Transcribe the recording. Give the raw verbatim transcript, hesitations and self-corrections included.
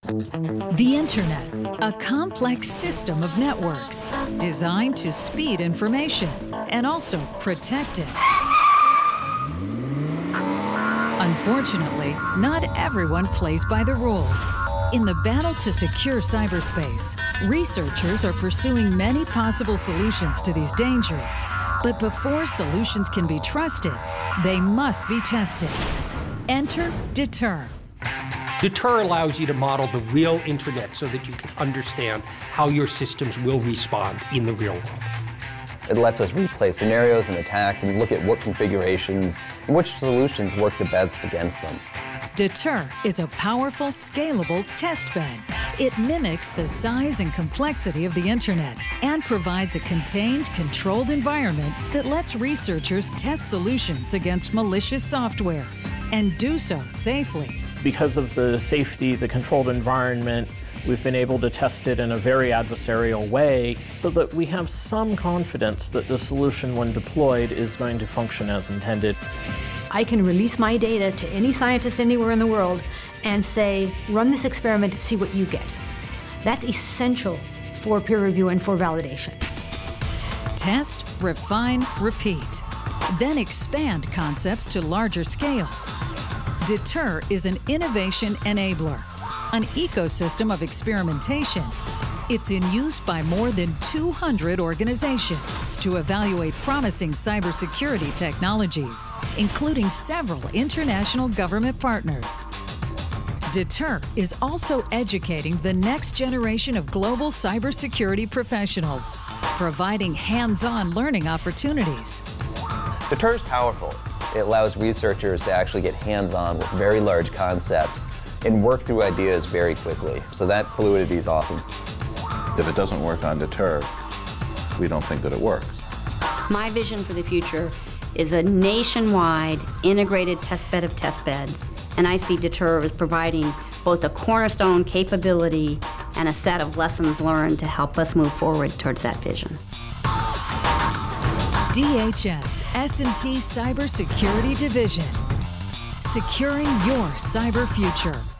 The Internet, a complex system of networks designed to speed information and also protect it. Unfortunately, not everyone plays by the rules. In the battle to secure cyberspace, researchers are pursuing many possible solutions to these dangers. But before solutions can be trusted, they must be tested. Enter DETER. DETER allows you to model the real internet so that you can understand how your systems will respond in the real world. It lets us replay scenarios and attacks and look at what configurations and which solutions work the best against them. DETER is a powerful, scalable test bed. It mimics the size and complexity of the Internet and provides a contained, controlled environment that lets researchers test solutions against malicious software and do so safely. Because of the safety, the controlled environment, we've been able to test it in a very adversarial way so that we have some confidence that the solution, when deployed, is going to function as intended. I can release my data to any scientist anywhere in the world and say, run this experiment to see what you get. That's essential for peer review and for validation. Test, refine, repeat. Then expand concepts to larger scale. DETER is an innovation enabler, an ecosystem of experimentation. It's in use by more than two hundred organizations to evaluate promising cybersecurity technologies, including several international government partners. DETER is also educating the next generation of global cybersecurity professionals, providing hands-on learning opportunities. DETER is powerful. It allows researchers to actually get hands-on with very large concepts and work through ideas very quickly. So that fluidity is awesome. If it doesn't work on DETER, we don't think that it works. My vision for the future is a nationwide integrated testbed of testbeds, and I see DETER as providing both a cornerstone capability and a set of lessons learned to help us move forward towards that vision. D H S S and T Cybersecurity Division, securing your cyber future.